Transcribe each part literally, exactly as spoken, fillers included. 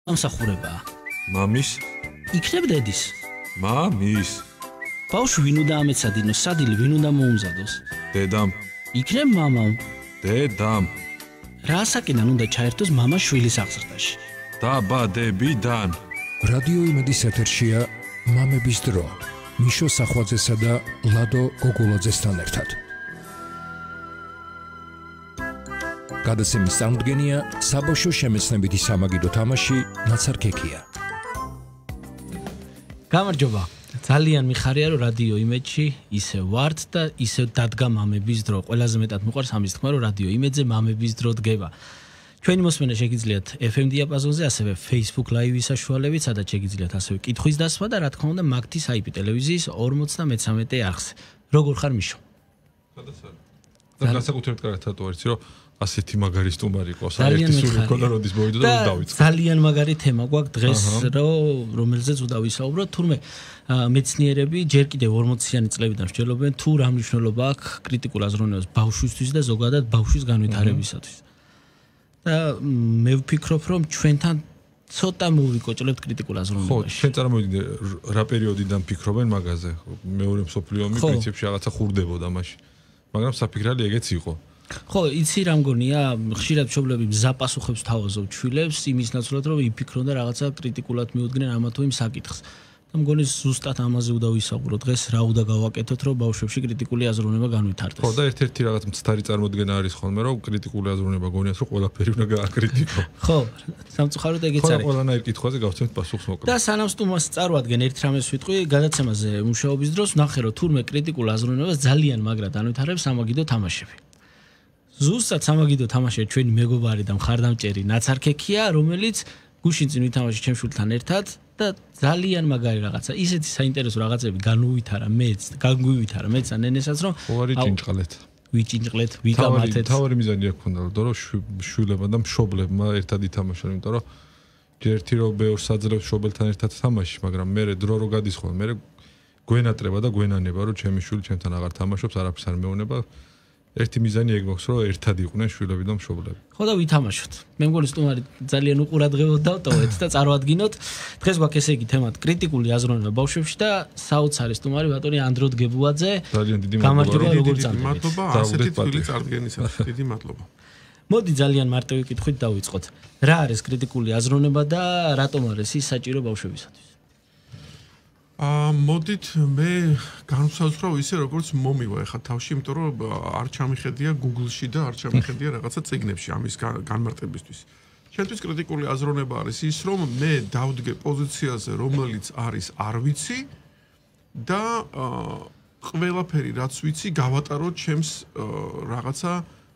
ამსახურებაა. მამის? იქნებ დედის. მამის? ბავშვი ვინ უნდა ამეცადინოს, სადილი ვინ უნდა მოუმზადოს? დედამ. იქნებ მამამ. დედამ. რა ასაკიდან უნდა ჩაერთოს მამა შვილის აღზრდაში? დაბადებიდან. რადიო იმედის ეთერშია მამების დრო. მიშო სახვაძესა და ლადო გოგოლაძესთან ერთად. გადაცემის წარმოდგენია საბავშვო შემეცნებითი სამაგიდო თამაში ნაცარქექია. გამარჯობა. ძალიან მიხარია რომ რადიო იმედში ისე ვართ და ისე დადგა მამების დრო. ყველაზე მეტად მიყვარს ამის თქმა რომ რადიო იმედზე მამების დრო დგება. ჩვენი მოსმენა შეგიძლიათ ეფ ემ დიაპაზონზე, ასევე Facebook Live-ის საშუალებით, სადაც შეგიძლიათ ასევე კითხვის დასმა და რა თქმა უნდა მაგთის აი პი ტელევიზიის ორმოცდამეცამეტე არხზე. როგორ ხარ მიშო? სადაც არის? და განსაკუთრებით კარგად რატო არის, რომ ასეთი მაგარი სტუმარი ყავს, ერთი სული მქონდა როდის მოვიდა და დავიწყე. ძალიან მაგარი თემა გვაქვს დღეს, რომ რომელზეც უნდა ვისაუბროთ, თურმე მეცნიერები ჯერ კიდევ ორმოციანი წლებიდან მსჯელობენ თუ რა მნიშვნელობა აქვს კრიტიკულ აზროვნებას ბავშვისთვის და ზოგადად ბავშვის განვითარებისათვის. და მე ვფიქრობ, რომ ჩვენთან ცოტა მოვიკოჭლებთ კრიტიკულ აზროვნებაში. ხო, ჩვენ წარმოვიდგინე რა პერიოდიდან ფიქრობენ მაგაზე. მეორე მსოფლიო ომი პრინციპში რაღაცა ხურდებოდა მაშინ. მაგრამ საფიქრალი ეგეც იყო. ხო, იცი რა მგონია, ხშირად მშობლები მზაპასუხებს თავაზობ ჩვილებს იმის ნაცვლად, რომ იფიქრონ და რაღაცა კრიტიკულად მიუდგნენ ამა თუ იმ საკითხს. და მგონი ზუსტად ამაზე უნდა ვისაუბროთ დღეს, რა უნდა გავაკეთოთ, რომ ბავშვებში კრიტიკული აზროვნება განვითარდეს. ხო, და ერთ-ერთი რაღაც მცდარი წარმოდგენა არის ხოლმე, რომ კრიტიკული აზროვნება გონიათ, რომ ყველაფერი უნდა გააკრიტიკო. ხო, სამწუხაროდ ეგეც არის. ხო, ყველანაირ კითხვაზე გავცემთ პასუხს მოკლედ. და სანამ სტუმარს წარვადგენ ერთ რამეს ვიტყვი, გადაცემაზე მუშაობის დროს ვნახე, რომ თურმე კრიტიკულ აზროვნებას ძალიან მაგრად ანვითარებს სამაგიდო თამაშები. ზუსტად სამაგიდო თამაშია ჩვენი მეგობარი და მხარდამჭერი ნაცარქექია, რომელიც გუშინ წინ ვითამაშე ჩემ შვილთან ერთად და ძალიან მაგარი რაღაცა, ისეთი საინტერესო რაღაცები განუვითარა მეც, განგვივითარა მეც და ნენესაც, რომ ყოვარი ჭინჭყლეთ. ვიჭინჭყლეთ, ვიკამათეთ. თავი მიზანი აქვს ქონდა, რომ შვილებმა და მშობლებმა ერთად ითამაშონ, იმიტომ რომ ჯერ ერთი რომ ბევრს აძლევს მშობელთან ერთად თამაში, მაგრამ მე დრო რო გადის ხოლმე, მე გვენატრება და გვენანება, რომ ჩემი შვილი ჩემთან აღარ თამაშობს, არაფერს არ მეუნება. ერთი მიზანი ეგ მაქვს, რომ ერთად იყვნენ შვილები და მშობლები. ხო და ვითამაშოთ. მე მგონი სტუმარი ძალიან უყურადღებოდ დავტოვეთ და წარვადგინოთ. დღეს გვაქვს ესე იგი თემად კრიტიკული აზროვნება ბავშვებში და საოცარი სტუმარი ბატონი ანდროდ გებუაძე. ძალიან დიდი გამარჯობა, როგორ წამდგენთ? მადლობა, ასეთი თბილი წარდგენისას. დიდი მადლობა. მოდი ძალიან მარტივი კითხვით დავიწყოთ. რა არის კრიტიკული აზროვნება და რატომ არის ის საჭირო ბავშვებისათვის? აა მოდით მე განვსაზღვრავ ისე როგორც მომივა ეხა თავში, იმიტომ რომ არ ჩამიხედია Google-ში და არ ჩამიხედია რაღაცა წიგნებში ამის განმარტებისთვის. ჩვენთვის კრიტიკული აზროვნება არის ის, რომ მე დავდგე პოზიციაზე, რომელიც არის არ ვიცი და ყველაფერი რაც ვიცი გავატაროთ ჩემს რაღაცა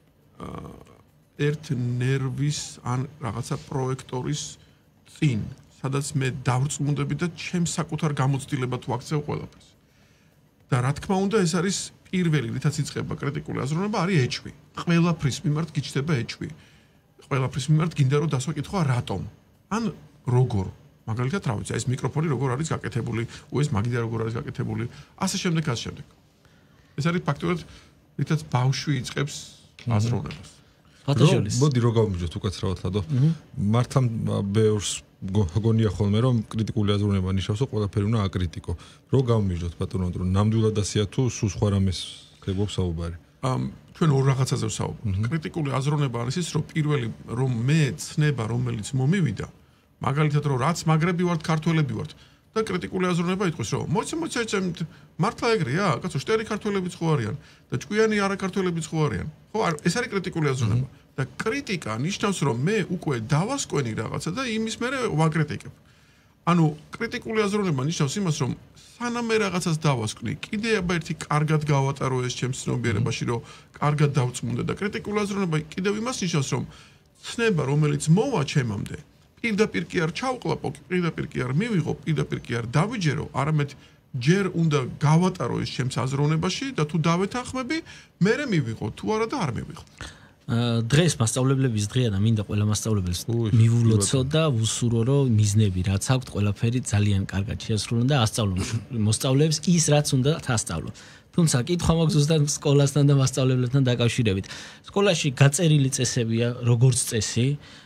ერთ ნერვის ან რაღაცა პროექტორის წინ. სადაც მე დავრწმუნდები და ჩემს საკუთარ გამოცდილებად ვაქცევ ყველაფერს. და რა თქმა უნდა, ეს არის პირველი, რითაც იწყება კრიტიკული აზროვნება, არის ეჭვი. ყველაფრის მიმართ გიჩნდება ეჭვი. ყველაფრის მიმართ გინდა რომ დასვაკითხვა რატომ? ან როგორ? მაგალითად, რა ვიცი, ეს მიკროფონი როგორ არის გაკეთებული, უ ეს მაგიდა როგორ არის გაკეთებული, ასე შემდეგ, ასე შემდეგ. ეს არის ფაქტობრივად, რითაც ბავშვი იწყებს აზროვნებას. მოდი რო გავმიჯოთ უკაცრავად ლადო. მართლა ბევრს გონია ხოლმე რომ კრიტიკული აზროვნება ნიშნავს რომ ყველაფერი უნდა აკრიტიკო. რო გავმიჯოთ ბატონო, რომ ნამდვილად ასეა თუ სულ სხვა რამეს ხებობს საუბარი. ამ ჩვენ ორ რაღაცაზე ვსაუბრობთ. კრიტიკული აზროვნება არის ის, რომ პირველი რომ მე ცნება რომელიც მომივიდა, მაგალითად რომ რაც მაგრები ვართ, ქართველები ვართ და კრიტიკული აზროვნება იტყვის რომ მოიცე მოიცე მართლა ეგრეა, კაცო, შტერი ქართველებიც ხო არიან და ჭკვიანი არაქართველებიც ხო არიან. ხო, ეს არის კრიტიკული აზროვნება. და კრიტიკა ნიშნავს რომ მე უკვე დავასკვენი რაღაცა და იმის მერე ვაკრიტიკებ. ანუ კრიტიკული აზროვნება ნიშნავს იმას რომ სანამ მე რაღაცას დავასკვნი, კიდევ ერთი კარგად გავატარო ეს ჩემს ცნობიერებაში, რომ კარგად დავწმუნდე და კრიტიკული აზროვნება კიდევ იმას ნიშნავს რომ ცნება რომელიც მოვა ჩემამდე, პირდაპირ კი არ ჩავყლაპო, პირდაპირ კი არ მივიღო, პირდაპირ კი არ დავიჯერო, არამედ ჯერ უნდა გავატარო ეს ჩემს აზროვნებაში და თუ დავეთანხმები, მერე მივიღო, თუ არა და არ მივიღო. დღეს მასწავლებლების დღეა და მინდა ყველა მასწავლებელს მივულოცო და ვუსურო რომ მიზნები რაც აქვთ ყველაფერი ძალიან კარგად შეასრულონ და ასწავლონ მოსწავლეებს ის რაც უნდა ასწავლონ. თუმცა კითხვა მაქვს ზუსტად სკოლასთან და მასწავლებლებთან დაკავშირებით. სკოლაში გაწერილი წესებია როგორც წესი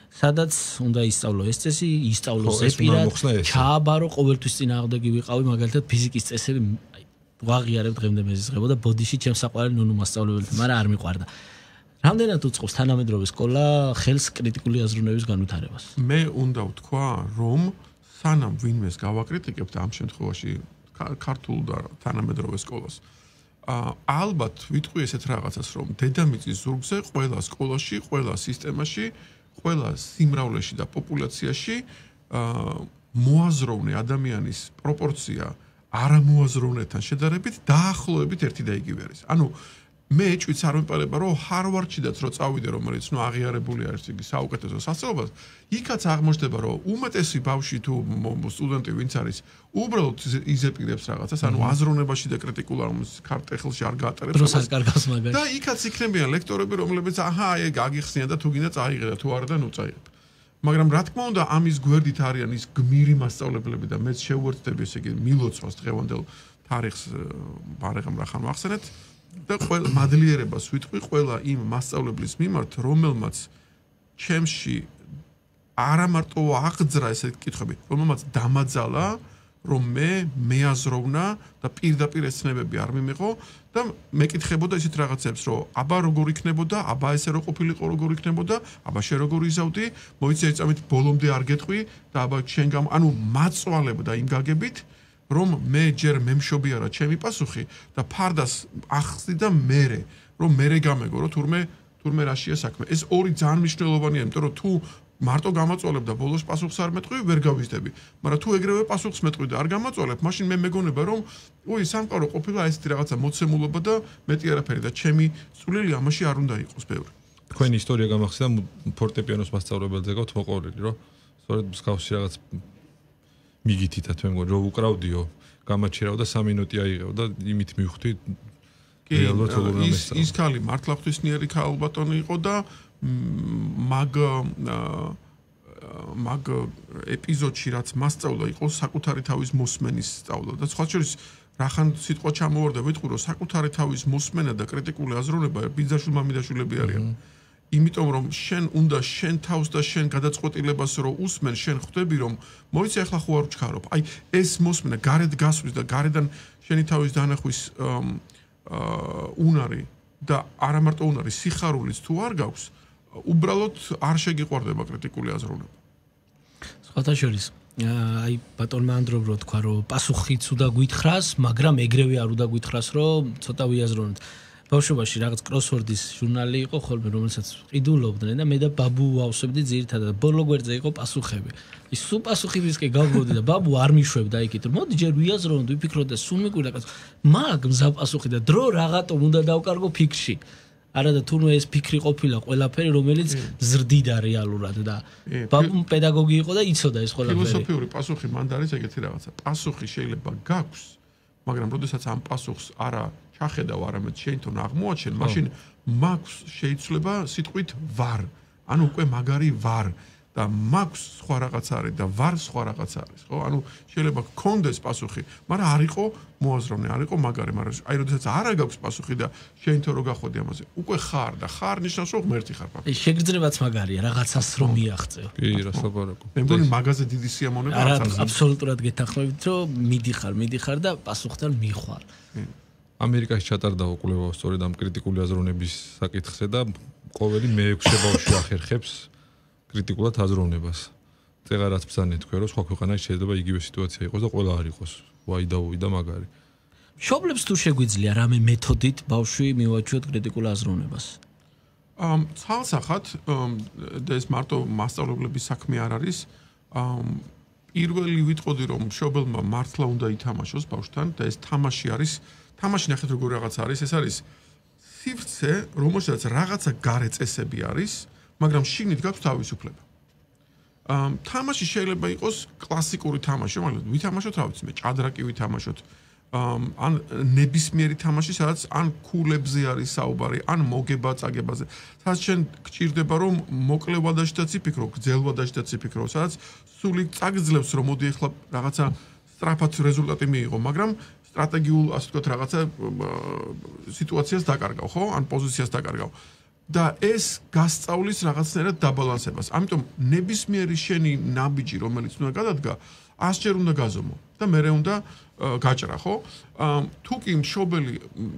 სადაც უნდა ისწავლო ეს წესი, ისწავლო ზეპირად, ჩააბარო, ყოველთვის წინააღმდეგი ვიყავი, მაგალითად ფიზიკის წესები ვაღიარებ დღემდე მეზიზღებო და ბოდიში ჩემს საყვარელი ნუნუ მასწავლებელი, მაგრამ არ მიყვარდა. რამდენად უწყობს თანამედროვე სკოლა ხელს კრიტიკული აზროვნების განვითარებას? მე უნდა ვთქვა, რომ სანამ ვინმეს გავაკრიტიკებთ ამ შემთხვევაში ქართულ და თანამედროვე სკოლას, ალბათ ვიტყვი ესეთ რაღაცას, რომ დედამიწის ზურგზე ყველა სკოლაში, ყველა სისტემაში, ყველა სიმრავლეში და პოპულაციაში მოაზროვნე ადამიანის პროპორცია არამოაზროვნეთან შედარებით დაახლოებით ერთი და იგივე არის. ანუ მე ეჭვიც არ ვიპარება, რომ ჰარვარდშიდაც რო წავიდე, რომელიც ნუ აღიარებული არის იგი საუკეთესო სასწავლებლად, იქაც აღმოჩნდება, რომ უმეტესი ბავშვი თუ სტუდენტი ვინც არის, უბრალოდ იზეპირებს რაღაცას, ანუ აზროვნებაში და კრიტიკულ ამის ქარტეხილში არ გაატარებს. დროს არ კარგავს მაგაში. და იქაც იქნებიან ლექტორები, რომლებიც აჰა, ეგ აგიხსნიან და თუ გინდა წაიღე და თუ არა და ნუ წაიღებ. მაგრამ რა თქმა უნდა, ამის გვერდით არიან ის გმირი მასწავლებლები და მეც შევუერთდები ესე იგი მილოცვას დღევანდელ თარიღს ბარეგამ რა ხარ მახსენეთ. და ყველა მადლიერებას ვიტყვი ყველა იმ მასწავლებლის მიმართ, რომელმაც ჩემში არა მარტო აღძრა ესეთი კითხვები, რომელმაც დამაძალა, რომ მე მეაზროვნა და პირდაპირ ეს ცნებები არ მიმიღო და მეკითხებოდა ისეთ რაღაცებს, რომ აბა როგორ იქნებოდა, აბა ესე რო ყოფილიყო როგორ იქნებოდა, აბა შე როგორ იზავდი, მოიცი ეწამით ბოლომდე არ გეტყვი და აბა შენ გამ, ანუ მაწვალებდა იმ გაგებით, რომ მე ჯერ მემშობი არა ჩემი პასუხი და ფარდას ახსნი და მერე რომ მერე გამეგო რომ თურმე თურმე რაშია საქმე. ეს ორი ძალიან მნიშვნელოვანია, იმიტომ რომ თუ მარტო გამაწვალებ და ბოლოს პასუხს არ მეტყვი, ვერ გავიზდები. მაგრამ თუ ეგრევე პასუხს მეტყვი და არ გამაწვალებ, მაშინ მე მეგონება რომ უი სამყარო ყოფილა ესეთი რაღაცა მოცემულობა და მეტი არაფერი და ჩემი სულელი ამაში არ უნდა იყოს ბევრი. თქვენი ისტორია გამახსენდა ფორტეპიანოს მასწავლებელზე გაქვთ მოყოლილი, რომ სწორედ მსგავსი რაღაც მიგითითად მე მგონი რომ უკრავდიო, გამაჩირავ და სამი მინუტი აიღეო და იმით მივხვდი რეალურად როგორ ამესწავლა. ის ქალი მართლა ღვთისმიერი ქალბატონი იყო და მაგ მაგ ეპიზოდში რაც მასწავლა იყო საკუთარი თავის მოსმენის სწავლა და სხვა შორის რახან სიტყვა ჩამოვარდა ვიტყვი რომ საკუთარი თავის მოსმენა და კრიტიკული აზროვნება ბიძაშვილ მამიდაშვილები არიან. იმიტომ რომ შენ უნდა შენ თავს და შენ გადაწყვეტილებას რო უსმენ, შენ ხვდები რომ მოიცი ახლა ხო არ ვჩქარობ. აი ეს მოსმენა გარეთ გასვლის და გარედან შენი თავის დანახვის უნარი და არა მარტო უნარი, სიხარულიც თუ არ გაქვს, უბრალოდ არ შეგიყვარდება კრიტიკული აზროვნება. სხვათა შორის აი ბატონმა ანდრობრო თქვა რომ პასუხიც უნდა გვითხრას, მაგრამ ეგრევე არ უნდა გვითხრას რომ ცოტა ვიაზროვნოთ. ბავშვობაში რაღაც კროსვორდის ჟურნალი იყო ხოლმე, რომელსაც ყიდულობდნენ და მე და ბაბუ ვავსებდი ძირითადად. ბოლო გვერდზე იყო პასუხები. ის სულ პასუხებისკე გავგოდი და ბაბუ არ მიშვებდა იქით. მოდი ჯერ ვიაზროვნოთ, ვიფიქროთ და სულ მიკვირდა კაცო. მაგ მზა პასუხი და დრო რაღაცომ უნდა დავკარგო ფიქრში. არა და თუნდაც ეს ფიქრი ყოფილა ყველაფერი, რომელიც ზრდიდა რეალურად და ბაბუ პედაგოგი იყო და იცოდა ეს ყველაფერი. ფილოსოფიური პასუხი მანდ არის ეგეთი რაღაცა. პასუხი შეიძლება გაქვს, მაგრამ როდესაც ამ პასუხს არა ჩახედავ არამედ შეინთონ აღმოაჩენ, მაშინ მაქვს შეიძლება სიტყვით ვარ. ანუ უკვე მაგარი ვარ და მაქვს სხვა რაღაც არის და ვარ სხვა რაღაც არის, ხო? ანუ შეიძლება გქონდეს პასუხი, მაგრამ არ იყო მოაზროვნე, არ იყო მაგარი, მაგრამ აი როდესაც არა გაქვს პასუხი და შეინთო რო გახვედი ამაზე, უკვე ხარ და ხარ ნიშნავს რომ ღმერთი ხარ ფაქტობრივად. ეს შეგრძნებაც მაგარია, რაღაცას რომ მიაღწევ. კი, რასაბარაკო. მე მგონი მაგაზე დიდი სიამოვნება არ არის. აბსოლუტურად გეთანხმებით, რომ მიდიხარ, მიდიხარ და პასუხთან მიხვალ. ამერიკაში ჩატარდა კვლევა სწორედ ამ კრიტიკული აზროვნების საკითხზე და ყოველი მეექვსე ბავშვი ახერხებს კრიტიკულად აზროვნებას. წეღარაც ბრძანეთ თქვენ რომ სხვა ქვეყანაში შეიძლება იგივე სიტუაცია იყოს და ყველა არ იყოს ვაი და ვაი და მაგარი. მშობლებს თუ შეგვიძლია რამე მეთოდით ბავშვი მივაჩვიოთ კრიტიკულ აზროვნებას? ამ ცალსახად და ეს მარტო მასწავლებლების საქმე არ არის. პირველი ვიტყოდი რომ მშობელმა მართლა უნდა ითამაშოს ბავშვთან და ეს თამაში არის თამაში ნახეთ როგორ რაღაც არის, ეს არის სივრცე, რომელშიც რაღაცა გარე წესები არის, მაგრამ შიგნით გაქვს თავისუფლება. ამ თამაში შეიძლება იყოს კლასიკური თამაში, მაგრამ ვითამაშოთ რა ვიცი მე, ჭადრაკი ვითამაშოთ. ან ნებისმიერი თამაში, სადაც ან ქულებზე არის საუბარი, ან მოგება წაგებაზე. სადაც შენ გჭირდება რომ მოკლე ვადაშიდაც იფიქრო, გრძელ ვადაშიდაც იფიქრო, სადაც სული წაგძლევს რომ მოდი ახლა რაღაცა სწრაფად რეზულტატი მიიღო, მაგრამ სტრატეგიულ, ასე ვთქვათ, რაღაცა სიტუაციას დაკარგავ, ხო? ან პოზიციას დაკარგავ. და ეს გასწავლის რაღაცნაირად დაბალანსებას. ამიტომ ნებისმიერი შენი ნაბიჯი, რომელიც უნდა გადადგა, ასჯერ უნდა გაზომო და მერე უნდა გაჭრა, ხო? თუ კი მშობელი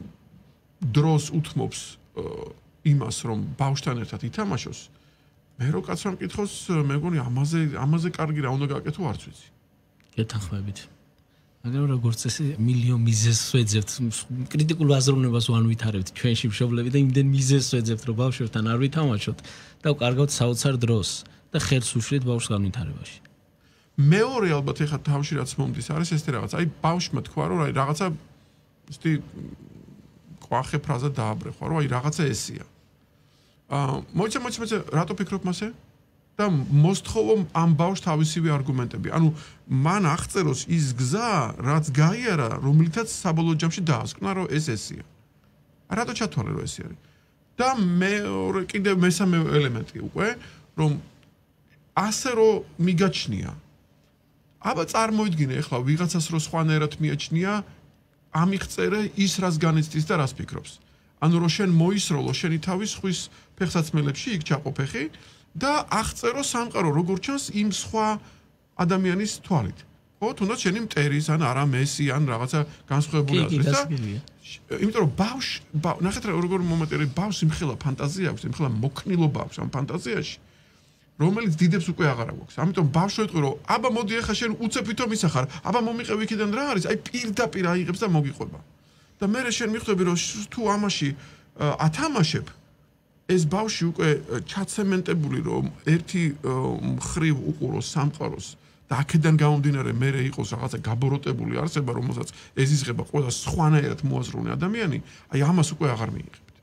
დროს უთმობს იმას, რომ ბავშვთან ერთად ითამაშოს, მე რო კაცმა მკითხოს, მე მგონი ამაზე ამაზე კარგი რა უნდა გაკეთო, არც ვიცი. გეთანხმებით. მაგრამ როგორც წესი მილიონ მიზეზს ვეძებთ, კრიტიკულ აზროვნებას ვანვითარებთ ჩვენში მშობლები და იმდენ მიზეზს ვეძებთ, რომ ბავშვებთან არ ვითამაშოთ და ვკარგავთ საოცარ დროს და ხელს უშლით ბავშვს განვითარებაში. მეორე ალბათ ეხა თავში რაც მომდის არის ეს რაღაც. აი ბავშვმა თქვა რომ აი რაღაცა ისეთი ყვახე ფრაზა დააბრეხვა, რომ აი რაღაცა ესია. აა მოიცა მოიცა მოიცა რატო ფიქრობ მასე? და მოსთხოვო ამ ბავშვს თავისივე არგუმენტები. ანუ მან აღწეროს ის გზა, რაც გაიარა, რომლითაც საბოლოო ჯამში დაასკვნა, რომ ეს ესია. რატო ჩათვალე რომ ესე არის? და მეორე კიდევ მესამე ელემენტი უკვე, რომ ასე რომ მიგაჩნია. აბა წარმოიდგინე ახლა ვიღაცას რო სხვანაირად მიაჩნია, ამიღწერე ის რაც განიცდის და რას ფიქრობს. ანუ რომ შენ მოისროლო შენი თავი ხვის ფეხსაცმელებში იქ ჩაყოფეხი და აღწერო სამყარო როგორ ჩანს იმ სხვა ადამიანის თვალით. ხო, თუნდაც შენი მტერის ან არა მესი ან რაღაცა განსხვავებული აზრით და იმიტომ რომ ბავშვ ნახეთ რა როგორ მომატერი ბავშვს იმხელა ფანტაზია აქვს, იმხელა მოქნილობა აქვს ამ ფანტაზიაში, რომელიც დიდებს უკვე აღარ აქვს. ამიტომ ბავშვი ეტყვი რომ აბა მოდი ახლა შენ უცებითო მისახარ, აბა მომიყევი იქიდან რა არის, აი პირდაპირ აიღებს და მოგიყვება. და მე შენ მიხვდები რომ თუ ამაში ათამაშებ ეს ბავშვი უკვე ჩაცემენტებული რომ ერთი მხრივ უყუროს სამყაროს და აქედან გამომდინარე მე იყოს რაღაცა გაბოროტებული არსება რომელსაც ეზიზღება ყველა სხვანაირად მოაზროვნე ადამიანი, აი ამას უკვე აღარ მიიღებთ.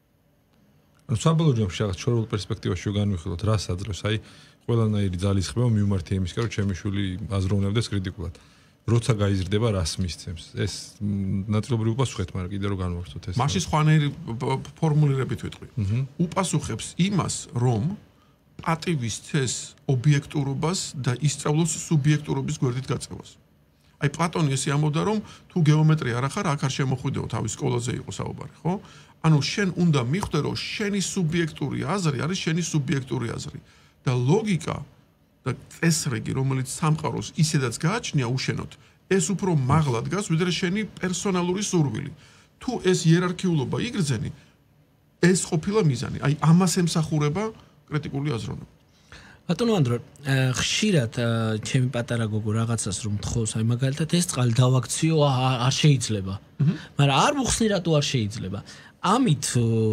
ანუ საბოლოო ჯამში რაღაც შორეულ პერსპექტივაში განვიხილოთ რა საძლევს, აი ყველანაირი ძალის ხმევა მიმართი იმისკენ რომ ჩემი შვილი აზროვნებდეს კრიტიკულად. როცა გაიზრდება რას მისცემს. ეს ნაწილობრივ უპასუხეთ, მაგრამ კიდე რომ განვახსოვთ ეს. მაშინ სხვანაირი ფორმულირებით ვიტყვი. უპასუხებს იმას, რომ პატივის წეს ობიექტურობას და ისწავლოს სუბიექტურობის გვერდით გაწევას. აი პლატონი ესე ამბობდა, რომ თუ გეომეტრია არ ახარ, აქ არ შემოხვიდეო თავის სკოლაზე იყო საუბარი, ხო? ანუ შენ უნდა მიხვდე, რომ შენი სუბიექტური აზრი არის შენი სუბიექტური აზრი და ლოგიკა და წესრიგი, რომელიც სამყაროს ისედაც გააჩნია უშენოდ, ეს უფრო მაღლა დგას, ვიდრე შენი პერსონალური სურვილი. თუ ეს იერარქიულობა იგრძენი, ეს ყოფილა მიზანი. აი ამას ემსახურება კრიტიკული აზროვნება. ბატონო ანდრო, ხშირად ჩემი პატარა გოგო რაღაცას რომ თხოვს, აი მაგალითად ეს წყალი დავაქციო არ შეიძლება. მაგრამ არ მოხსნი რატო არ შეიძლება. ამით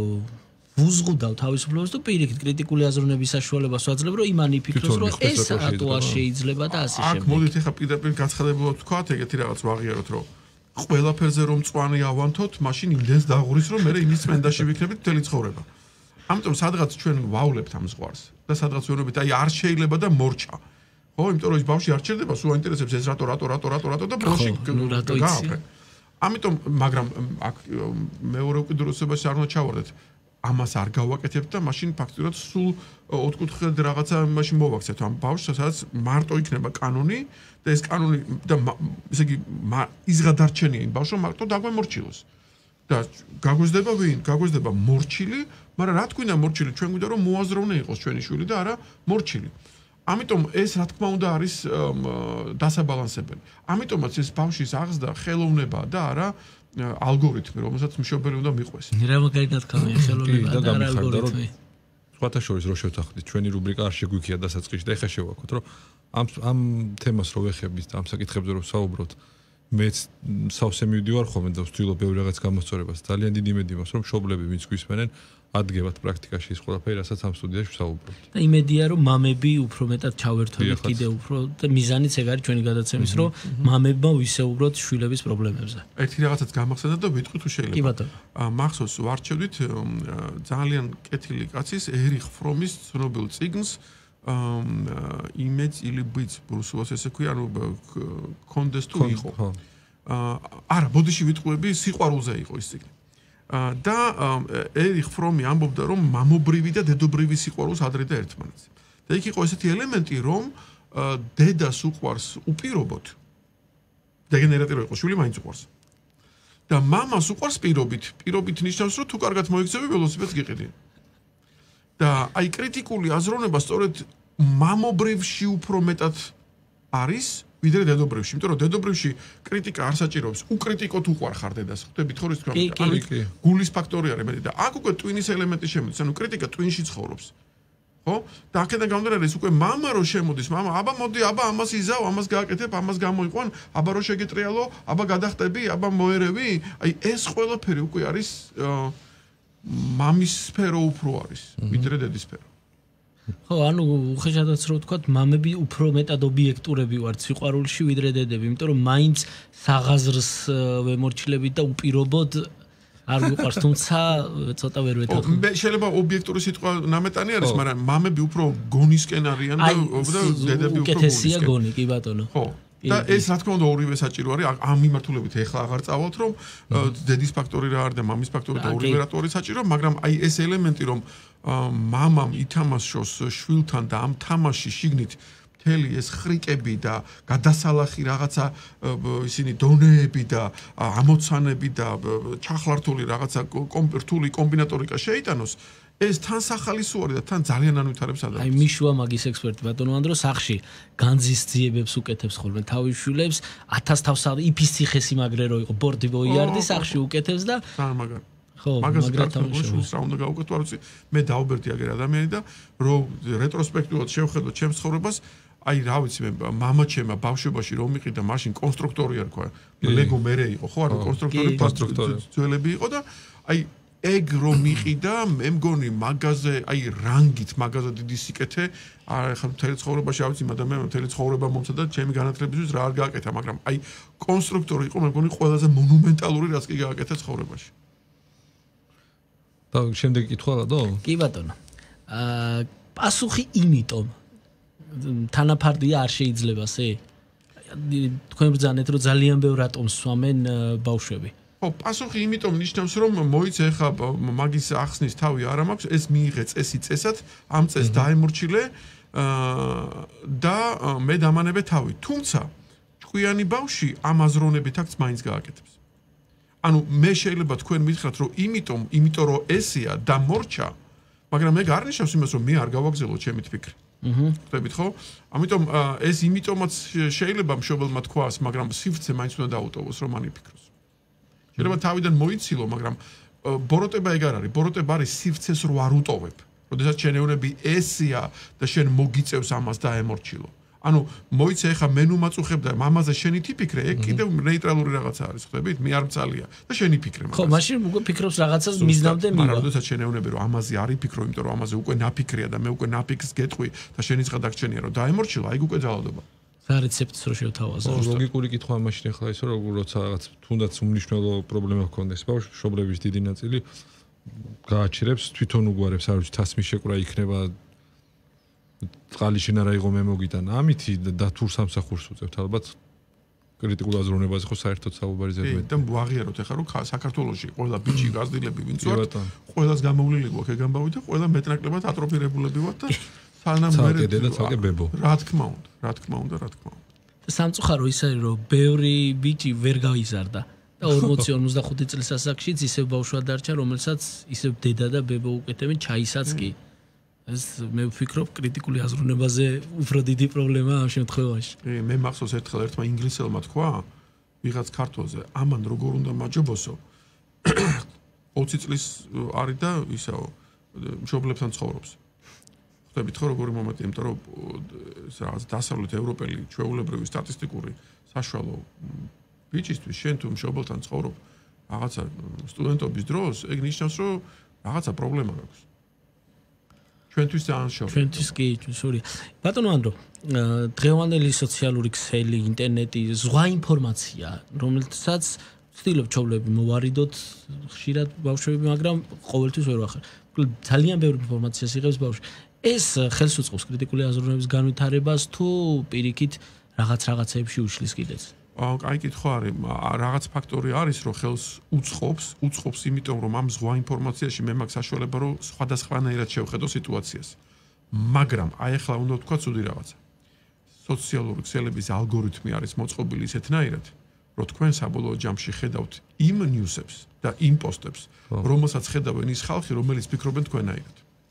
ვუზღუდავ თავისუფლებას და პირიქით კრიტიკული აზროვნების საშუალებას ვაძლევ, რომ იმან იფიქროს, რომ ეს რატო არ შეიძლება და ასე შემდეგ. აქ მოდით ახლა პირდაპირ გაცხადებულად ვთქვათ, ეგეთი რაღაც ვაღიაროთ, რომ ყველაფერზე რომ მწვანე ავანთოთ, მაშინ იმდენს დაღურის, რომ მე იმის წმენდაში ვიქნებით მთელი ცხოვრება. ამიტომ სადღაც ჩვენ ვავლებთ ამ ზღვარს და სადღაც ვეუბნებით, აი არ შეიძლება და მორჩა. ხო, იმიტომ რომ ის ბავშვი არ ჩერდება, სულ აინტერესებს ეს რატო, რატო, რატო, რატო, რატო და ბოლოში გააფრე. ამიტომ, მაგრამ აქ მეორე უკიდურესობაში არ უნდა ჩავარდეთ. ამას არ გავაკეთებთ და მაშინ ფაქტურად სულ ოთხკუთხედ რაღაცა მაშინ მოვაქცევთ ამ ბავშვს, სადაც მარტო იქნება კანონი და ეს კანონი და ესე იგი იზღადარჩენია იმ ბავშვს, მარტო დაგვემორჩილოს. და გაგვიზდება ვინ? გაგვიზდება მორჩილი, მაგრამ რა თქმა უნდა მორჩილი, ჩვენ გვინდა რომ მოაზროვნე იყოს ჩვენი შვილი და არა მორჩილი. ამიტომ ეს რა თქმა უნდა არის დასაბალანსებელი. ამიტომაც ეს ბავშვის აღზრდა ხელოვნება და არა ალგორითმი, რომელსაც მშობელი უნდა მიყვეს. რა მაგალითად ხამია ხელოვნება და არა ალგორითმი. სხვათა შორის რო შევთანხმდით, ჩვენი რუბრიკა არ შეგვიქია დასაწყისში და ეხა შევაქოთ, რომ ამ ამ თემას რო ვეხებით და ამ საკითხებზე რო საუბრობთ, მეც სავსე მივდივარ ხოლმე და ვცდილობ ბევრ რაღაც გამოსწორებას. ძალიან დიდი იმედი მაქვს, რომ მშობლები ვინც გვისმენენ, ადგებათ პრაქტიკაში ის ყველაფერი, რასაც ამ სტუდიაში ვსაუბრობთ. და იმედია, რომ მამები უფრო მეტად ჩავერთვებით კიდე უფრო და მიზანიც ეგ არის ჩვენი გადაცემის, რომ მამებმა ვისეუბროთ შვილების პრობლემებზე. ერთი რაღაცაც გამახსენდა და ვიტყვი თუ შეიძლება. კი ბატონო. მახსოვს ვარჩევდით ძალიან კეთილი კაცის ერიხ ფრომის ცნობილ წიგნს image или быть რუსულად ესე ქვია, ანუ კონდეს თუ იყო. არა, ბოდიში ვიტყვები, სიყვარულზე იყო ის წიგნი. და ერიხ ფრომი ამბობდა, რომ მამობრივი და დედობრივი სიყვარულს ადრედა ერთმანეთს. და იქ იყო ესეთი ელემენტი, რომ დედას უყვარს უპირობოდ. დეგენერატი რო იყო, შვილი მაინც უყვარს. და მამას უყვარს პირობით. პირობით ნიშნავს, რომ თუ კარგად მოიქცევი, ველოსიპედს გიყიდი. და აი კრიტიკული აზროვნება სწორედ მამობრივში უფრო მეტად არის ვიდრე დედობრივში, იმიტომ რომ დედობრივში კრიტიკა არ საჭიროებს, უკრიტიკოთ უყვარ ხარ დედას. ხვდებით ხო რის თქმა უნდა, ანუ გულის ფაქტორი არის მეტი და აქ უკვე ტვინის ელემენტი შემოდის, ანუ კრიტიკა ტვინში ცხოვრობს. ხო? და აქედან გამომდინარე ის უკვე მამა რო შემოდის, მამა, აბა მოდი, აბა ამას იზავ, ამას გააკეთებ, ამას გამოიყვან, აბა რო შეგეტრიალო, აბა გადახტები, აბა მოერევი, აი ეს ყველაფერი უკვე არის მამის სფერო უფრო არის, ვიდრე დედის სფერო. ხო, ანუ უხეშადაც რო ვთქვათ, მამები უფრო მეტად ობიექტურები ვართ სიყვარულში ვიდრე დედები, იმიტომ რომ მაინც საღაზრს ვემორჩილებით და უპირობოდ არ ვიყვარს, თუმცა ცოტა ვერ ვეთანხმები. მე შეიძლება ობიექტური სიტყვა ნამეტანი არის, მაგრამ მამები უფრო გონისკენ არიან და დედები უფრო გონისკენ. უკეთესია გონი, კი ბატონო. ხო. და ეს რა თქმა უნდა ორივე საჭირო არის, ამ მიმართულებით ეხლა აღარ წავალთ, რომ დედის ფაქტორი რა არის და მამის ფაქტორი და ორივე რატო არის საჭირო, მაგრამ აი ეს ელემენტი რომ მამამ ითამაშოს შვილთან და ამ თამაში შიგნით მთელი ეს ხრიკები და გადასალახი რაღაცა ისინი დონეები და ამოცანები და ჩახლართული რაღაცა რთული კომბინატორიკა შეიტანოს ეს თან სახალისო არის და თან ძალიან ანვითარებს ადამიანს. აი მიშვა მაგის ექსპერტი ბატონო ანდრო სახში განძის ძიებებს უკეთებს ხოლმე თავის შვილებს ათას თავს იფის ციხესიმაგრე რო იყო ბორდი ბოიარდი სახში უკეთებს და მაგარ ხო მაგას გაკეთებულს რა უნდა გავუკეთო არ ვიცი მე დაუბერდი აგერ ადამიანი და რო რეტროსპექტიულად შევხედო ჩემს ცხოვრებას აი რა ვიცი მე მამა ჩემა ბავშვობაში რომ მიყიდა მაშინ კონსტრუქტორი არ თქვა ლეგო მერე იყო ხო არა კონსტრუქტორი კონსტრუქტორი ძველები იყო და აი ეგ რომ მიყიდა მე მგონი მაგაზე აი რანგით მაგაზე დიდი სიკეთე არა ხა მთელი ცხოვრებაში არ ვიცი ადამიანმა მთელი ცხოვრება მომცადა ჩემი განათლებისთვის რა არ გააკეთა მაგრამ აი კონსტრუქტორი იყო მე მგონი ყველაზე მონუმენტალური რაც კი გააკეთა ცხოვრებაში და შემდეგ კითხვა რადო? კი ბატონო. აა პასუხი იმიტომ თანაფარდია არ შეიძლება ასე? თქვენ ბრძანეთ რომ ძალიან ბევრ ატომს სვამენ ბავშვები. ხო, პასუხი იმიტომ ნიშნავს რომ მოიცა ხა მაგის ახსნის თავი არ მაქვს, ეს მიიღე წესი წესად, ამ წესს დაემორჩილე და მე დამანებე თავი. თუმცა ჭკვიანი ბავშვი ამ აზროვნებით აქ მაინც გააკეთებს. ანუ მე შეიძლება თქვენ მითხრათ რომ იმიტომ, იმიტომ რომ ესია დამორჩა, მაგრამ მე არ ნიშნავს იმას რომ მე არ გავაგზავნო ჩემი ფიქრი. აჰა. ხვდებით ხო? ამიტომ ეს იმიტომაც შეიძლება მშობელმა თქვას, მაგრამ სივრცე მაინც უნდა დაუტოვოს რომ მან იფიქროს. შეიძლება თავიდან მოიცილო, მაგრამ ბოროტება ეგ არ არის. ბოროტება არის სივრცეს რო არ უტოვებ. როდესაც შენეუნები ესია და შენ მოგიწევს ამას დაემორჩილო. ანუ მოიცა ეხა მენუ მაწუხებ და მამაზე შენი თიფიქრე, ეგ კიდევ ნეიტრალური რაღაცა არის, ხვდებით? მე არ მწალია და შენი ფიქრე მაგას. ხო, მაშინ უკვე ფიქრობს რაღაცას მიზნამდე მივა. მაგრამ როდესაც შენეუნები რომ ამაზე არ იფიქრო, იმიტომ რომ ამაზე უკვე ნაფიქრია და მე უკვე ნაფიქს გეტყვი და შენი ცხა დაგჩენია რომ დაემორჩილა, აი უკვე ძალადობა. რა რეცეპტს რო შევთავაზო? ლოგიკური კითხვა მაშინ ახლა ისო რომ როცა რაღაც თუნდაც უმნიშვნელო პრობლემა ჰქონდეს ბავშვს, მშობლების დიდი ნაწილი გააჩერებს, თვითონ უგვარებს, არ ვიცი, თასმის შეკვრა იქნება წყალი შენ არა იყო მე მოგიტანა ამითი და თუ სამსახურს უწევთ ალბათ კრიტიკულ აზროვნებაზე ხო საერთოდ საუბარი ზედმეტი და ვაღიაროთ ახლა რომ საქართველოში ყველა ბიჭი გაზრდილები ვინც ვართ ყველას გამოვლილი გვაქვს ეგ ამბავი და ყველა მეტნაკლებად ატროფირებულები ვართ და სანამ მე ცალკე ბებო რა თქმა უნდა რა თქმა უნდა რა თქმა უნდა და სამწუხარო ის არის რომ ბევრი ბიჭი ვერ გავიზარდა და ორმოცი ორმოცდახუთი წლის ასაკშიც ისევ ბავშვად დარჩა რომელსაც ისევ დედა და ბებო უკეთებენ ჩაისაც კი ეს მე ვფიქრობ კრიტიკული აზროვნებაზე უფრო დიდი პრობლემაა ამ შემთხვევაში. მე მახსოვს ერთხელ ერთმა ინგლისელმა თქვა ვიღაც ქართველზე, ამან როგორ უნდა მაჯობოსო. ოცი წლის არის და ისაო მშობლებთან ცხოვრობს. ხვდებით ხო როგორი მომენტი, იმიტომ რომ რაღაც დასავლეთ ევროპელი ჩვეულებრივი სტატისტიკური საშუალო ბიჭისთვის შენ თუ მშობელთან ცხოვრობ რაღაცა სტუდენტობის დროს, ეგ ნიშნავს რომ რაღაცა პრობლემა გაქვს. ჩვენთვის ძალიან შორია. ჩვენთვის კი, შორია. ბატონო ანდრო, დღევანდელი სოციალური ქსელი, ინტერნეტი, ზღვა ინფორმაცია, რომელსაც ვცდილობ ჩავლები მოვარიდოთ ხშირად ბავშვები, მაგრამ ყოველთვის ვერ ვახარ. ძალიან ბევრი ინფორმაციას იღებს ბავშვი. ეს ხელს უწყობს კრიტიკული აზროვნების განვითარებას თუ პირიქით რაღაც რაღაცეებში უშლის კიდეც? აი კითხვა არის, რაღაც ფაქტორი არის, რომ ხელს უწყობს, უწყობს იმიტომ, რომ ამ ზღვა ინფორმაციაში მე მაქვს საშუალება, რომ სხვადასხვანაირად შევხედო სიტუაციას. მაგრამ აი ახლა უნდა ვთქვა ცუდი რაღაცა. სოციალური ქსელების ალგორითმი არის მოწყობილი ისეთნაირად, რომ თქვენ საბოლოო ჯამში ხედავთ იმ ნიუსებს და იმ პოსტებს, რომელსაც ხედავენ ის ხალხი, რომელიც ფიქრობენ თქვენაირად.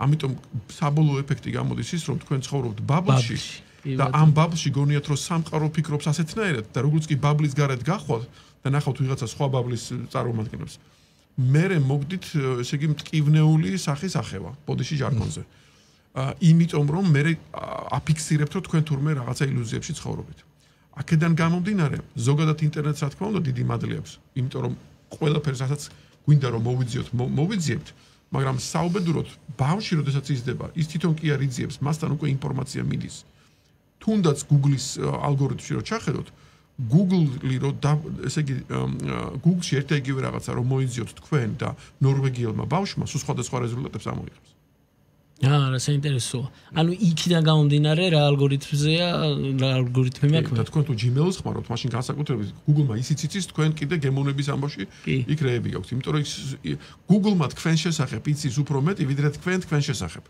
ამიტომ საბოლოო ეფექტი გამოდის ის, რომ თქვენ ცხოვრობთ ბაბლში და ამ ბაბლში გონიათ, რომ სამყარო ფიქრობს ასეთნაირად და როგორც კი ბაბლის გარეთ გახვალთ და ნახავთ ვიღაცა სხვა ბაბლის წარმომადგენლებს, მერე მოგდით, ესე იგი, მტკივნეული სახის ახევა, ბოდიში ჟარგონზე. იმიტომ რომ მე აფიქსირებთ, რომ თქვენ თურმე რაღაცა ილუზიებში ცხოვრობთ. აქედან გამომდინარე, ზოგადად ინტერნეტს რა თქმა უნდა დიდი მადლი აქვს, იმიტომ რომ ყველაფერს რასაც გვინდა რომ მოვიძიოთ, მოვიძიებთ, მაგრამ საუბედუროდ ბავშვი როდესაც იზრდება, ის თვითონ კი არ იძიებს, მასთან უკვე ინფორმაცია მიდის. თუნდაც Google-ის ალგორითმში რო ჩახედოთ, Google-ი რო ესე იგი Google-ში ერთ იგივე რაღაცა რომ მოიძიოთ თქვენ და ნორვეგიელმა ბავშვმა, სულ სხვადასხვა რეზულტატებს ამოიღებს. აა, რა საინტერესოა. ანუ იქიდან გამომდინარე რა ალგორითმზეა, რა ალგორითმი აქვს? და თქვენ თუ Gmail-ს ხმარობთ, მაშინ განსაკუთრებით Google-მა ისიც იცის თქვენ კიდე გემოვნების ამბავში იქ რეები გაქვთ, იმიტომ რომ Google-მა თქვენ შესახებ იცის უფრო მეტი, ვიდრე თქვენ თქვენ შესახებ.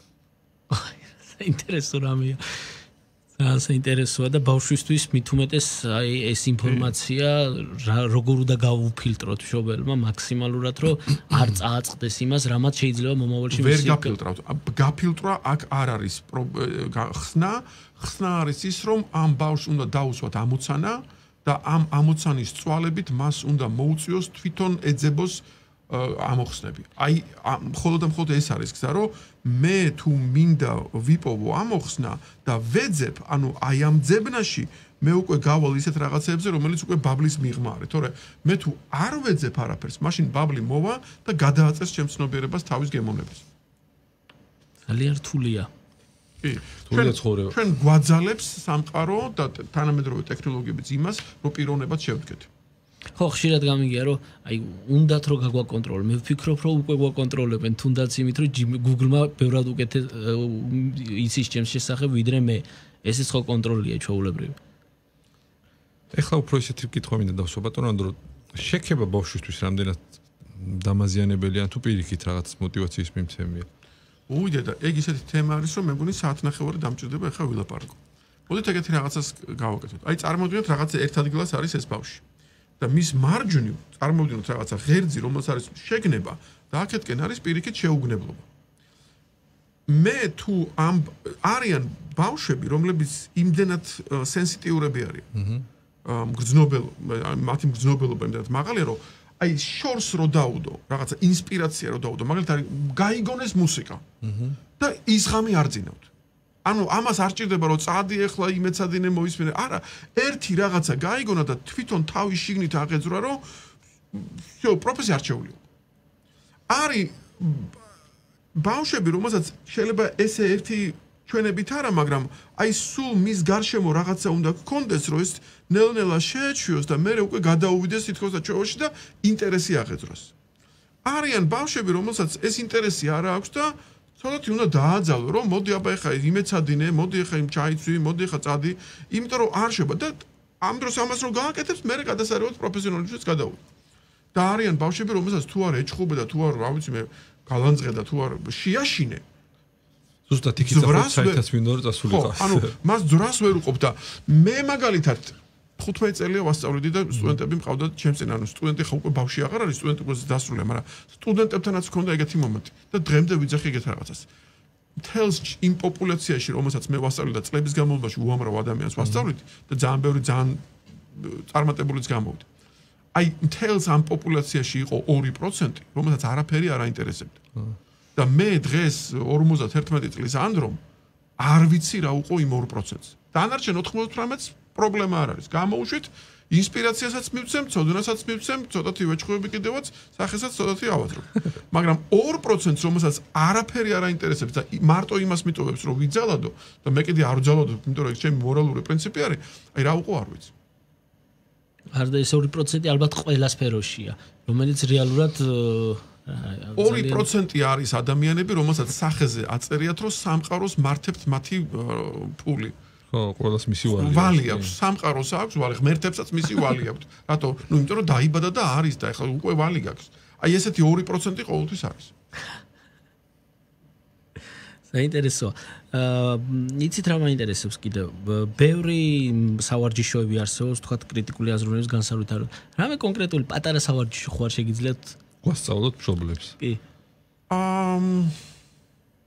საინტერესო რამეა. ძალიან საინტერესოა და ბავშვისთვის მით უმეტეს აი ეს ინფორმაცია როგორ უნდა გავუფილტროთ მშობელმა მაქსიმალურად, რომ არ წააწყდეს იმას, რამაც შეიძლება მომავალში ვერ გაფილტრავთ. გაფილტრა აქ არ არის ხსნა, ხსნა არის ის, რომ ამ ბავშვს უნდა დაუსვათ ამოცანა და ამ ამოცანის წვალებით მას უნდა მოუწიოს თვითონ ეძებოს ამოხსნები. აი მხოლოდ და მხოლოდ ეს არის გზა, რომ მე თუ მინდა ვიპოვო ამოხსნა და ვეძებ, ანუ აი ამ ძებნაში მე უკვე გავალ ისეთ რაღაცებზე, რომელიც უკვე ბაბლის მიღმა არის. თორე მე თუ არ ვეძებ არაფერს, მაშინ ბაბლი მოვა და გადააწეს ჩემს ცნობიერებას თავის გემოვნებას. ძალიან რთულია. კი, რთულია ცხოვრება. ჩვენ გვაძალებს სამყარო და თანამედროვე ტექნოლოგიებიც იმას, რომ პიროვნებად შევდგეთ. ხო, ხშირად გამიგია, რომ აი უნდათ რომ გაგვაკონტროლო. მე ვფიქრობ, რომ უკვე გვაკონტროლებენ, თუნდაც იმით, რომ Google-მა ბევრად უკეთეს იცის ჩემს შესახებ, ვიდრე მე. ესეც ხო კონტროლია ჩვეულებრივი. ეხლა უფრო ისეთი კითხვა მინდა დავსვა ბატონო ანდრო, შექება ბავშვისთვის რამდენად დამაზიანებელია, თუ პირიქით რაღაც мотиваციის მიმცემია. უვიდე და ეგ ისეთი თემა არის, რომ მე მგონი საათნახევარი დამჭირდება ეხლა ვილაპარაკო. მოდით ეგეთი რაღაცას გავაკეთოთ. აი წარმოვიდგინოთ რაღაც ერთ ადგილას არის ეს ბავშვი. და მის მარჯვნივ წარმოვიდგინოთ რაღაცა ღერძი, რომელსაც არის შეგნება და აქეთკენ არის პირიქით შეუგნებლობა. მე თუ ამ არიან ბავშვები, რომლებიც იმდენად სენსიტიურები არიან. მგრძნობელო, მათი მგრძნობელობა იმდენად მაღალია, რომ აი შორს რო დაუდო, რაღაცა ინსპირაცია რო დაუდო, მაგალითად გაიგონეს მუსიკა. და ის ღამი არ ძინავთ. ანუ ამას არ ჭირდება რომ წადი ეხლა იმეცადინე მოისმინე. არა, ერთი რაღაცა გაიგონა და თვითონ თავის შიგნით აღეძრა რომ всё, პროფესია არჩეული. არის ბავშვები, რომელსაც შეიძლება ესე ერთი ჩვენებით არა, მაგრამ აი სულ მის გარშემო რაღაცა უნდა გქონდეს, რომ ეს ნელ-ნელა შეეჩვიოს და მე უკვე გადაუვიდეს თითქოს და ჩვეოში და ინტერესი აღეძრას. არიან ბავშვები, რომელსაც ეს ინტერესი არ აქვს და ცოტათი უნდა დააძალო, რომ მოდი აბა ეხა იმეცადინე, მოდი ეხა იმ ჩაიცვი, მოდი ეხა წადი, იმიტომ რომ არ შევა და ამ დროს ამას რომ გააკეთებს, მე გადასარევად პროფესიონალიზმშიც გადავიდე. და არიან ბავშვები, რომელსაც თუ არ ეჭხუბე და თუ არ, რა ვიცი მე, გალანძღე და თუ არ შეაშინე. ზუსტად იქით საერთოდ მინდა რომ წასულიყო. ანუ მას ძრას ვერ უყოფ და მე მაგალითად ხუთმეტი წელია ვასწავლედი და სტუდენტები მყავდათ ჩემს წინ, ანუ სტუდენტი ხა უკვე ბავშვი აღარ არის, სტუდენტი უკვე დასრულია, მაგრამ სტუდენტებთანაც ჰქონდა ეგეთი მომენტი და დღემდე ვიძახი ეგეთ რაღაცას. მთელს იმ პოპულაციაში, რომელსაც მე ვასწავლე და წლების განმავლობაში უამრავ ადამიანს ვასწავლეთ და ძალიან ბევრი ძალიან წარმატებულიც გამოვიდა. აი მთელს ამ პოპულაციაში იყო ორი პროცენტი, რომელსაც არაფერი არ აინტერესებდა. და მე დღეს ორმოცდაერთმეტი წლის ანდრომ არ ვიცი რა უყო იმ ორ პროცენტს. დანარჩენ ოთხმოცდათვრამეტს პრობლემა არ არის. გამოუშვით, ინსპირაციასაც მივცემ, ცოდნასაც მივცემ, ცოტათი ვეჭხვები კიდევაც, სახესაც ცოტათი ავაძრობ. მაგრამ ორ პროცენტს, რომელსაც არაფერი არ აინტერესებს და მარტო იმას მიტოვებს, რომ ვიძალადო და მე კიდე არ ვძალადო, იმიტომ რომ ეს ჩემი მორალური პრინციპი არის, აი რა უყო არ ვიცი. არ და ეს ორი პროცენტი ალბათ ყველა სფეროშია, რომელიც რეალურად ორი პროცენტი არის ადამიანები, რომელსაც სახეზე აწერიათ, რომ სამყაროს მართებთ მათი ფული. ხო, ყველას მისი ვალი. ვალი აქვს, სამყაროს აქვს ვალი, ღმერთებსაც მისი ვალი აქვს. რატო? ნუ იმიტომ რომ დაიბადა და არის და ეხლა უკვე ვალი გაქვს. აი ესეთი ორი პროცენტი ყოველთვის არის. საინტერესოა. აა, იცით რა მაინტერესებს კიდევ? ბევრი სავარჯიშოები არსებობს, თქვათ კრიტიკული აზროვნების განსაკუთრებით. რამე კონკრეტული პატარა სავარჯიშო ხوار შეგიძლიათ გვასწავლოთ მშობლებს. კი. აა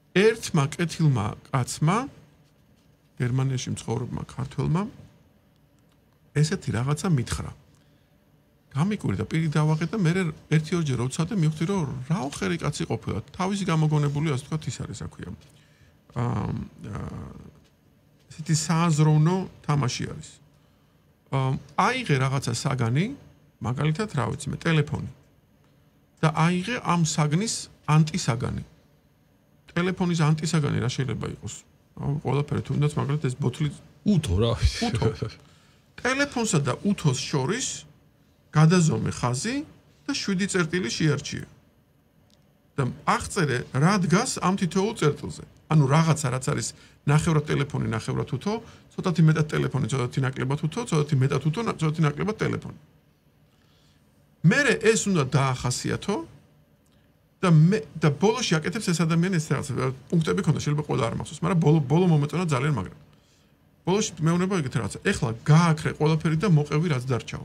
ერთმა კეთილმა კაცმა გერმანიაში მცხოვრებმა ქართველმა ესეთი რაღაცა მითხრა. გამიკვირდა და პირი დავაღეთ და მე ერთი ორჯერ როცადე მივხვდი რომ რა უხერი კაცი ყოფილა. თავისი გამოგონებული ასე თქვა ის არის აქვია. აა ესეთი სააზროვნო თამაში არის. აა აიღე რაღაცა საგანი, მაგალითად რა ვიცი მე, ტელეფონი. და აიღე ამ საგნის ანტისაგანი. ტელეფონის ანტისაგანი რა შეიძლება იყოს? აუ ყველაფერი თუნდაც მაგალითად ეს ბოთლი უთო რა ვიცი. უთო. ტელეფონსა და უთოს შორის გადაზომე ხაზი და შვიდი წერტილი შეარჩიე. და აღწერე რა დგას ამ თითოეულ წერტილზე. ანუ რაღაცა რაც არის ნახევრად ტელეფონი, ნახევრად უთო, ცოტათი მეტად ტელეფონი, ცოტათი ნაკლებად უთო, ცოტათი მეტად უთო, ცოტათი ნაკლებად ტელეფონი. მერე ეს უნდა დაახასიათო და მე და ბოლოში აკეთებს ეს ადამიანი ეს რაღაცა პუნქტები ქონდა, შეიძლება ყველა არ მახსოვს, მაგრამ ბოლო ბოლო მომენტონა ძალიან მაგრა. ბოლოში მეუბნება ეგეთ რაღაცა. ეხლა გააქრე ყველაფერი და მოყევი რაც დარჩაო.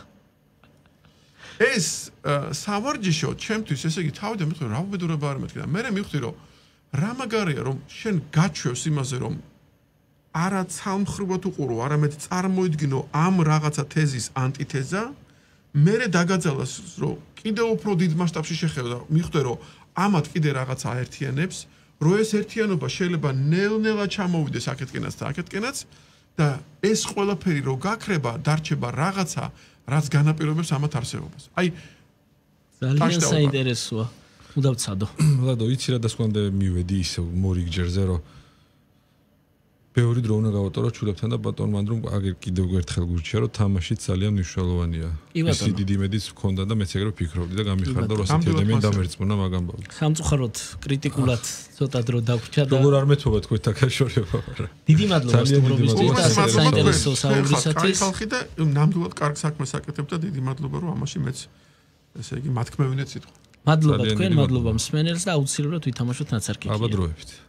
ეს სავარჯიშო ჩემთვის ესე იგი თავიდან მივხვდი რა უბედურება არ მეთქი და მე მივხვდი რომ რა მაგარია რომ შენ გაჩვევს იმაზე რომ არა ცალმხრივად უყურო არამედ წარმოიდგინო ამ რაღაცა თეზის ანტითეზა მე დაგაძალას რომ კიდევ უფრო დიდ მასშტაბში შეხედა და მივხვდი რომ ამათ კიდე რაღაცა აერთიანებს რომ ეს ერთიანობა შეიძლება ნელ-ნელა ჩამოვიდეს აქეთკენაც და აქეთკენაც და ეს ყველაფერი რო გაქრება დარჩება რაღაცა რაც განაპირობებს ამათ არსებობას. აი ძალიან საინტერესოა. უნდა ვცადო. ლადო, იცი რა დასკვამდე მივედი ისე მორიგჯერზე რომ ბევრი დრო უნდა გავატარო ჩულებთან და ბატონ მანდრომ აგერ კიდევ ერთხელ გურჩია რომ თამაში ძალიან მნიშვნელოვანია. ისი დიდი იმედიც მქონდა და მეც ეგრე ვფიქრობდი და გამიხარდა რომ ასეთი ადამიანი დამერწმუნა მაგ ამბავი. სამწუხაროდ კრიტიკულად ცოტა დრო დაგვრჩა და როგორ არ მეთქობა თქვენ თაკაშორება არა. დიდი მადლობა სტუმრობისთვის და საინტერესო საუბრისათვის. ხალხი და ნამდვილად კარგ საქმეს აკეთებდა დიდი მადლობა რომ ამაში მეც ესე იგი მათქმევინეთ სიტყვა. მადლობა თქვენ, მადლობა მსმენელს და აუცილებლად ვითამაშოთ ნაცარქი. აბა დროებით.